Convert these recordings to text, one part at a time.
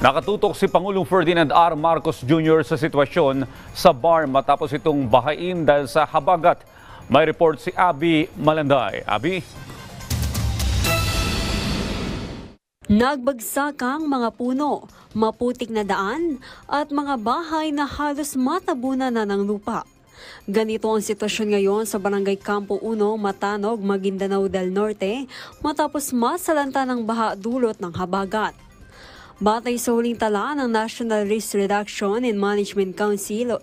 Nakatutok si Pangulong Ferdinand R. Marcos Jr. sa sitwasyon sa BARM matapos itong bahain dahil sa habagat. May report si Abby Malanday. Abby? Nagbagsak ang mga puno, maputik na daan at mga bahay na halos matabunan na ng lupa. Ganito ang sitwasyon ngayon sa Barangay Campo 1, Matanog, Maguindanao del Norte matapos masalanta ng baha dulot ng habagat. Batay sa huling tala ng National Risk Reduction and Management Council o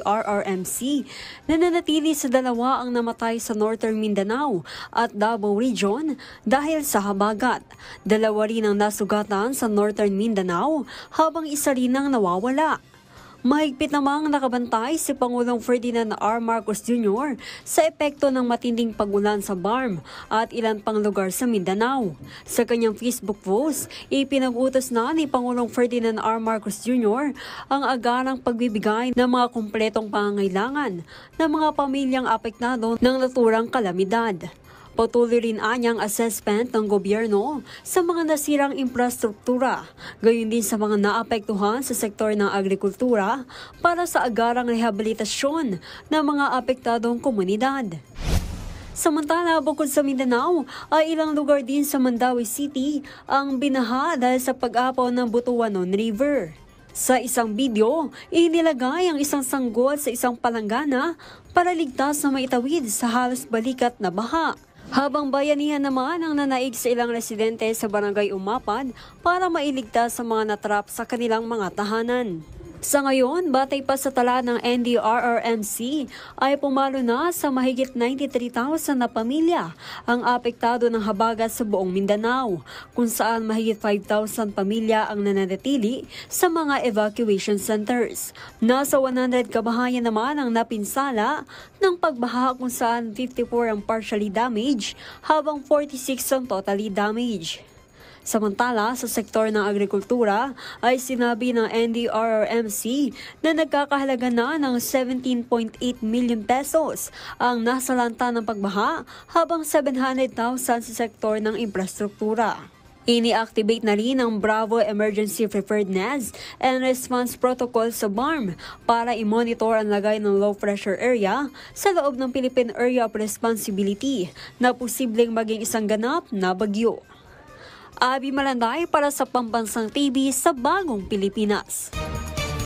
NDRRMC, nananatili sa 2 ang namatay sa Northern Mindanao at Davao Region dahil sa habagat. 2 rin ang nasugatan sa Northern Mindanao habang 1 rin ang nawawala. Mahigpit namang nakabantay si Pangulong Ferdinand R. Marcos Jr. sa epekto ng matinding pag-ulan sa BARM at ilan pang lugar sa Mindanao. Sa kanyang Facebook post, ipinag-utos na ni Pangulong Ferdinand R. Marcos Jr. ang agarang pagbibigay ng mga kumpletong pangangailangan ng mga pamilyang apektado ng naturang kalamidad. Patuloy rin anyang assessment ng gobyerno sa mga nasirang infrastruktura, gayon din sa mga naapektuhan sa sektor ng agrikultura para sa agarang rehabilitasyon ng mga apektadong komunidad. Samantala, bukod sa Mindanao, ay ilang lugar din sa Mandaue City ang binaha dahil sa pag-apaw ng Butuanon River. Sa isang video, inilagay ang isang sanggol sa isang palanggana para ligtas na maitawid sa halos balikat na baha. Habang bayanihan naman ang nanaig sa ilang residente sa Barangay Umapad para mailigtas sa mga natrap sa kanilang mga tahanan. Sa ngayon, batay pa sa tala ng NDRRMC, ay pumalo na sa mahigit 93,000 na pamilya ang apektado ng habagat sa buong Mindanao, kung saan mahigit 5,000 pamilya ang nananatili sa mga evacuation centers. Nasa 100 kabahayan naman ang napinsala ng pagbaha kung saan 54 ang partially damaged habang 46 ang totally damaged. Samantala, sa sektor ng agrikultura ay sinabi ng NDRRMC na nagkakahalaga na ng 17.8 million pesos ang nasalanta ng pagbaha habang 700,000 sa sektor ng infrastruktura. Ini-activate na rin ang Bravo Emergency Preparedness and Response Protocol sa BARM para i-monitor ang lagay ng low pressure area sa loob ng Philippine Area of Responsibility na posibleng maging isang ganap na bagyo. Abby Malanday para sa Pambansang TV sa Bagong Pilipinas.